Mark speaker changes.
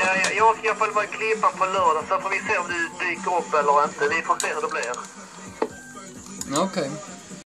Speaker 1: Jag ska i alla fall vara i Klippan på lördag, så får vi se om du dyker upp eller inte. Vi får se hur det blir.
Speaker 2: Okej.